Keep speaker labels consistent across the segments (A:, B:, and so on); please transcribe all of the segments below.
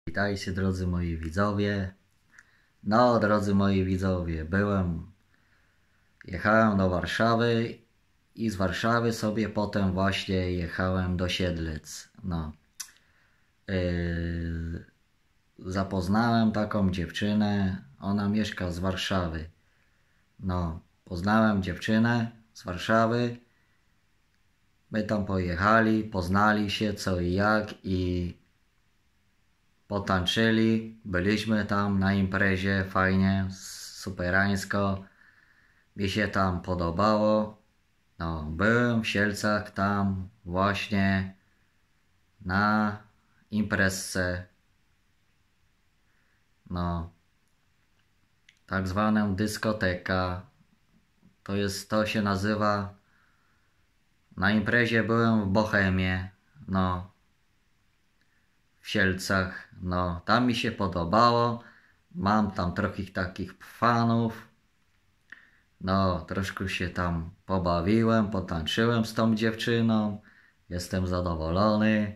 A: Witajcie drodzy moi widzowie. No drodzy moi widzowie, jechałem do Warszawy i z Warszawy sobie potem właśnie jechałem do Siedlec. Zapoznałem taką dziewczynę, ona mieszka z Warszawy. Poznałem dziewczynę z Warszawy. My tam pojechali, poznali się co i jak i potańczyli, byliśmy tam na imprezie, fajnie, superańsko, mi się tam podobało. Byłem w Sielcach tam właśnie na imprezce, tak zwaną dyskoteka, to się nazywa, na imprezie byłem w Bohemie, w Sielcach, tam mi się podobało, mam tam trochę takich fanów, troszkę się tam pobawiłem, potańczyłem z tą dziewczyną, jestem zadowolony,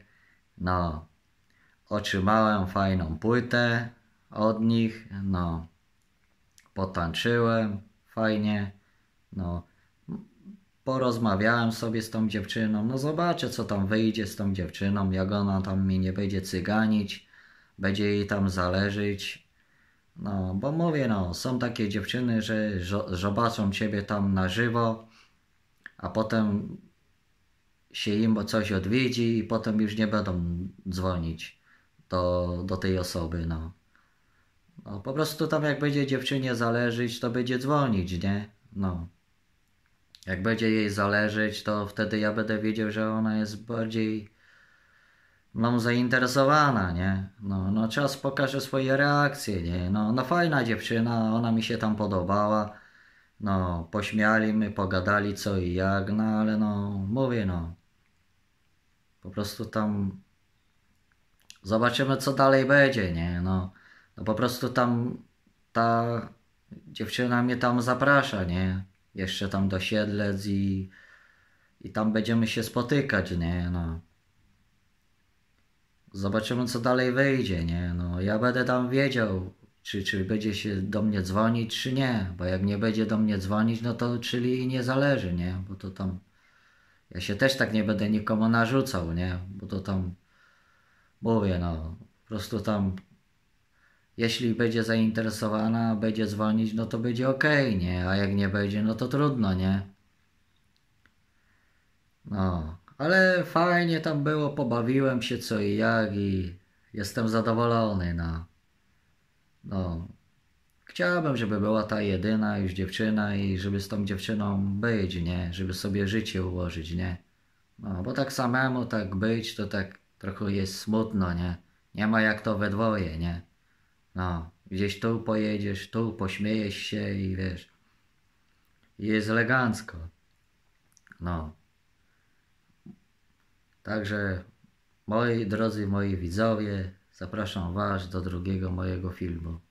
A: otrzymałem fajną płytę od nich, potańczyłem fajnie, porozmawiałem sobie z tą dziewczyną, zobaczę co tam wyjdzie z tą dziewczyną, jak ona tam mnie nie będzie cyganić, będzie jej tam zależeć, bo mówię, są takie dziewczyny, że zobaczą ciebie tam na żywo, a potem się im coś odwiedzi i potem już nie będą dzwonić do tej osoby, po prostu tam jak będzie dziewczynie zależeć, to będzie dzwonić, nie, jak będzie jej zależeć, to wtedy ja będę wiedział, że ona jest bardziej zainteresowana, nie? Czas pokaże swoje reakcje, nie? Fajna dziewczyna, ona mi się tam podobała. Pośmiali my, pogadali co i jak, ale mówię, po prostu tam zobaczymy co dalej będzie, nie? Po prostu tam ta dziewczyna mnie tam zaprasza, nie? Jeszcze tam do Siedlec i tam będziemy się spotykać, nie? Zobaczymy co dalej wyjdzie, nie? Ja będę tam wiedział, czy będzie się do mnie dzwonić, czy nie. Bo jak nie będzie do mnie dzwonić, to czyli nie zależy, nie? Bo to tam... Ja się też tak nie będę nikomu narzucał, nie? Bo to tam... Mówię, po prostu tam... Jeśli będzie zainteresowana, będzie dzwonić, to będzie okej, nie? A jak nie będzie, to trudno, nie? Ale fajnie tam było, pobawiłem się co i jak i jestem zadowolony, Chciałbym, żeby była ta jedyna już dziewczyna i żeby z tą dziewczyną być, nie? Żeby sobie życie ułożyć, nie? Bo tak samemu tak być, to tak trochę jest smutno, nie? Nie ma jak to we dwoje, nie? Gdzieś tu pojedziesz, tu pośmiejesz się i wiesz, jest elegancko, Także, moi drodzy moi widzowie, zapraszam was do drugiego mojego filmu.